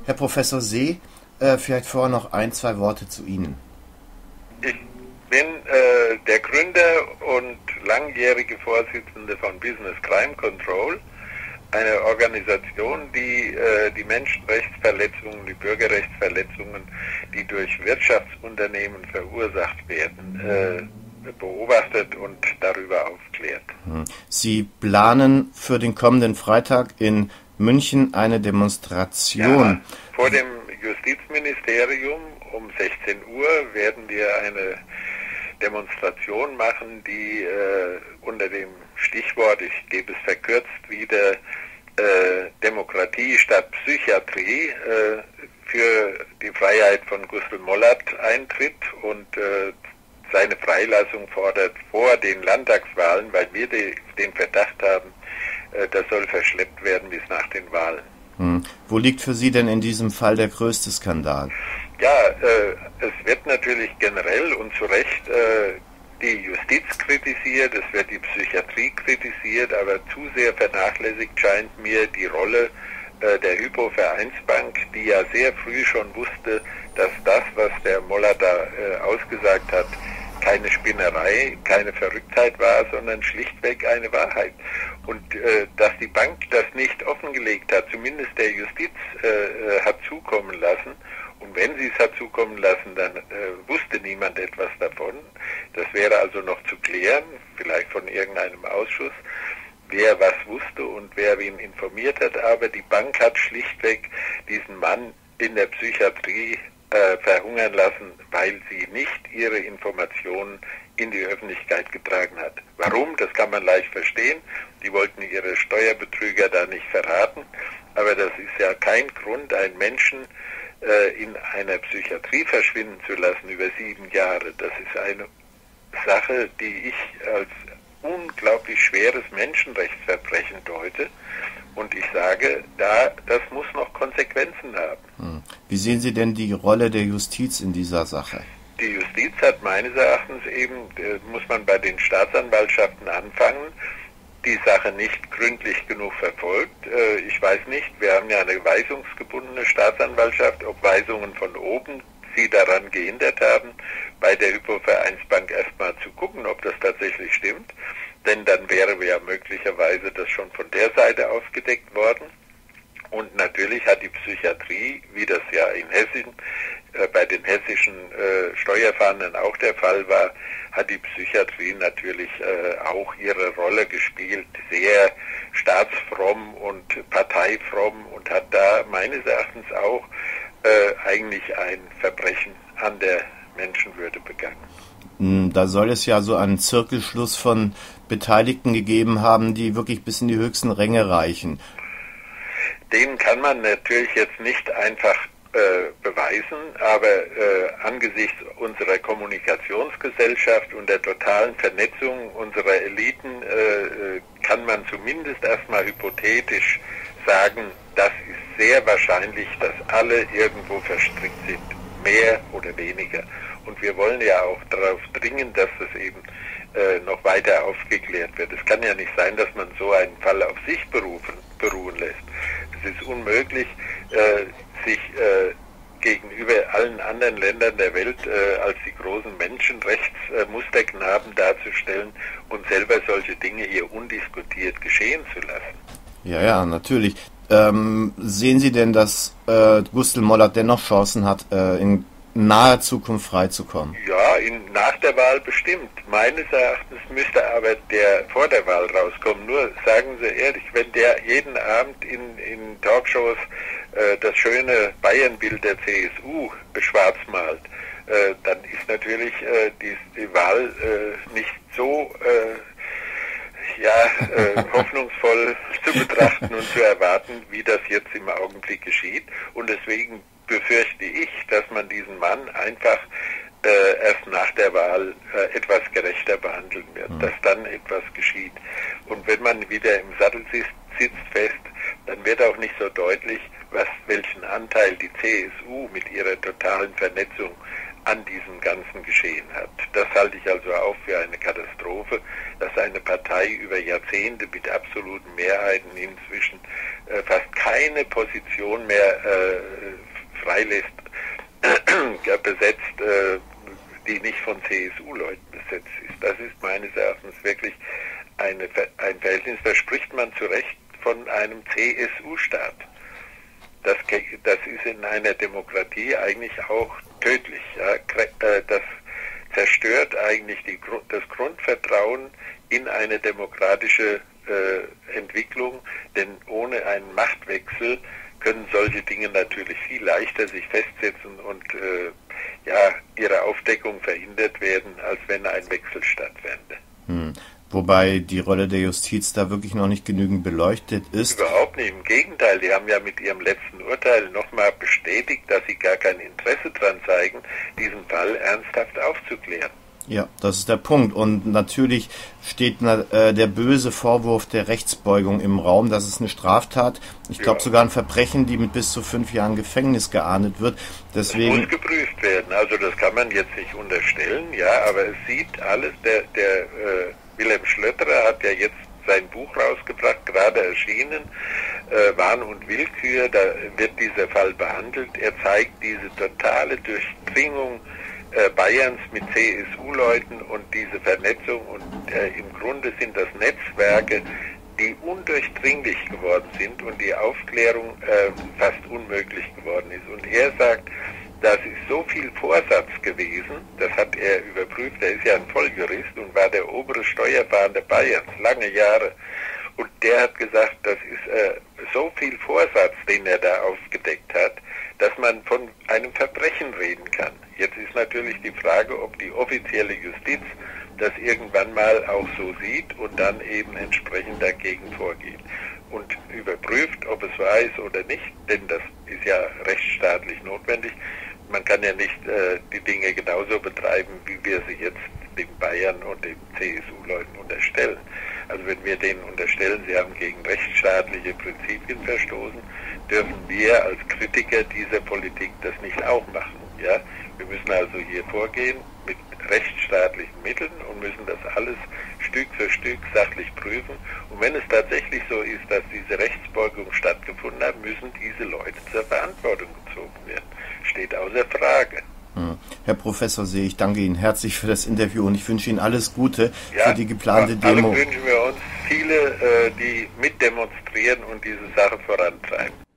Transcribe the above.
Herr Professor See, vielleicht vorher noch ein, zwei Worte zu Ihnen. Ich bin der Gründer und langjährige Vorsitzende von Business Crime Control, eine Organisation, die die Menschenrechtsverletzungen, die Bürgerrechtsverletzungen, die durch Wirtschaftsunternehmen verursacht werden, beobachtet und darüber aufklärt. Sie planen für den kommenden Freitag in München eine Demonstration. Ja, vor dem Justizministerium um 16 Uhr werden wir eine Demonstration machen, die unter dem Stichwort, ich gebe es verkürzt wieder, Demokratie statt Psychiatrie für die Freiheit von Gustl Mollert eintritt und seine Freilassung fordert vor den Landtagswahlen, weil wir den Verdacht haben, das soll verschleppt werden bis nach den Wahlen. Wo liegt für Sie denn in diesem Fall der größte Skandal? Ja, es wird natürlich generell und zu Recht die Justiz kritisiert, es wird die Psychiatrie kritisiert, aber zu sehr vernachlässigt scheint mir die Rolle der Hypo-Vereinsbank, die ja sehr früh schon wusste, dass das, was der Moller da ausgesagt hat, keine Spinnerei, keine Verrücktheit war, sondern schlichtweg eine Wahrheit. Und dass die Bank das nicht offengelegt hat, zumindest der Justiz hat zukommen lassen, und wenn sie es hat zukommen lassen, dann wusste niemand etwas davon. Das wäre also noch zu klären, vielleicht von irgendeinem Ausschuss, wer was wusste und wer wen informiert hat. Aber die Bank hat schlichtweg diesen Mann in der Psychiatrie verhungern lassen, weil sie nicht ihre Informationen in die Öffentlichkeit getragen hat. Warum? Das kann man leicht verstehen. Die wollten ihre Steuerbetrüger da nicht verraten. Aber das ist ja kein Grund, einen Menschen in einer Psychiatrie verschwinden zu lassen über 7 Jahre. Das ist eine Sache, die ich als unglaublich schweres Menschenrechtsverbrechen deute. Und ich sage, das muss noch Konsequenzen haben. Wie sehen Sie denn die Rolle der Justiz in dieser Sache? Die Justiz hat meines Erachtens eben, muss man bei den Staatsanwaltschaften anfangen, die Sache nicht gründlich genug verfolgt. Ich weiß nicht, wir haben ja eine weisungsgebundene Staatsanwaltschaft, ob Weisungen von oben sie daran gehindert haben, bei der Hypo-Vereinsbank erstmal zu gucken, ob das tatsächlich stimmt. Denn dann wäre ja möglicherweise das schon von der Seite aufgedeckt worden. Und natürlich hat die Psychiatrie, wie das ja in Hessen, bei den hessischen Steuerfahndern auch der Fall war, hat die Psychiatrie natürlich auch ihre Rolle gespielt, sehr staatsfromm und parteifromm, und hat da meines Erachtens auch eigentlich ein Verbrechen an der Menschenwürde begangen. Da soll es ja so einen Zirkelschluss von Beteiligten gegeben haben, die wirklich bis in die höchsten Ränge reichen. Den kann man natürlich jetzt nicht einfach beweisen, aber angesichts unserer Kommunikationsgesellschaft und der totalen Vernetzung unserer Eliten kann man zumindest erstmal hypothetisch sagen, das ist sehr wahrscheinlich, dass alle irgendwo verstrickt sind, mehr oder weniger. Und wir wollen ja auch darauf dringen, dass das eben noch weiter aufgeklärt wird. Es kann ja nicht sein, dass man so einen Fall auf sich beruhen lässt. Es ist unmöglich, sich gegenüber allen anderen Ländern der Welt als die großen Menschenrechtsmusterknaben darzustellen und selber solche Dinge hier undiskutiert geschehen zu lassen. Ja, natürlich. Sehen Sie denn, dass Gustl Mollert dennoch Chancen hat, in naher Zukunft freizukommen? Ja, nach der Wahl bestimmt. Meines Erachtens müsste aber der vor der Wahl rauskommen. Nur sagen Sie ehrlich, wenn der jeden Abend in Talkshows das schöne Bayernbild der CSU schwarz malt, dann ist natürlich die Wahl nicht so hoffnungsvoll zu betrachten und zu erwarten, wie das jetzt im Augenblick geschieht. Und deswegen befürchte ich, dass man diesen Mann einfach erst nach der Wahl etwas gerechter behandeln wird, dass dann etwas geschieht. Und wenn man wieder im Sattel sitzt fest, dann wird auch nicht so deutlich, welchen Anteil die CSU mit ihrer totalen Vernetzung an diesem ganzen Geschehen hat. Das halte ich also auch für eine Katastrophe, dass eine Partei über Jahrzehnte mit absoluten Mehrheiten inzwischen fast keine Position mehr freilässt, besetzt, die nicht von CSU-Leuten besetzt ist. Das ist meines Erachtens wirklich ein Verhältnis, da spricht man zu Recht von einem CSU-Staat. Das ist in einer Demokratie eigentlich auch tödlich. Ja? Das zerstört eigentlich das Grundvertrauen in eine demokratische Entwicklung, denn ohne einen Machtwechsel können solche Dinge natürlich viel leichter sich festsetzen und ihre Aufdeckung verhindert werden, als wenn ein Wechsel stattfände. Wobei die Rolle der Justiz da wirklich noch nicht genügend beleuchtet ist. Überhaupt nicht, im Gegenteil, die haben ja mit ihrem letzten Urteil nochmal bestätigt, dass sie gar kein Interesse daran zeigen, diesen Fall ernsthaft aufzuklären. Ja, das ist der Punkt. Und natürlich steht der böse Vorwurf der Rechtsbeugung im Raum. Das ist eine Straftat. Ich glaube sogar ein Verbrechen, die mit bis zu 5 Jahren Gefängnis geahndet wird. Deswegen das muss geprüft werden. Also das kann man jetzt nicht unterstellen, ja, aber es sieht alles, der Wilhelm Schlötterer hat ja jetzt sein Buch rausgebracht, gerade erschienen, Wahn und Willkür, da wird dieser Fall behandelt. Er zeigt diese totale Durchdringung Bayerns mit CSU-Leuten und diese Vernetzung und im Grunde sind das Netzwerke, die undurchdringlich geworden sind und die Aufklärung fast unmöglich geworden ist. Und er sagt, das ist so viel Vorsatz gewesen, das hat er überprüft, er ist ja ein Volljurist und war der obere Steuerfahnder Bayerns, lange Jahre. Und der hat gesagt, das ist so viel Vorsatz, den er da aufgedeckt hat, dass man von einem Verbrechen reden kann. Jetzt ist natürlich die Frage, ob die offizielle Justiz das irgendwann mal auch so sieht und dann eben entsprechend dagegen vorgeht. Und überprüft, ob es wahr ist oder nicht, denn das ist ja rechtsstaatlich notwendig. Man kann ja nicht die Dinge genauso betreiben, wie wir sie jetzt den Bayern und den CSU-Leuten unterstellen. Also wenn wir denen unterstellen, sie haben gegen rechtsstaatliche Prinzipien verstoßen, dürfen wir als Kritiker dieser Politik das nicht auch machen. Ja? Wir müssen also hier vorgehen mit rechtsstaatlichen Mitteln und müssen das alles Stück für Stück sachlich prüfen. Und wenn es tatsächlich so ist, dass diese Rechtsbeugung stattgefunden hat, müssen diese Leute zur Verantwortung gezogen werden. Steht außer Frage. Herr Professor See, ich danke Ihnen herzlich für das Interview und ich wünsche Ihnen alles Gute für die geplante Demo. Alle wünschen wir uns viele, die mitdemonstrieren und diese Sache vorantreiben.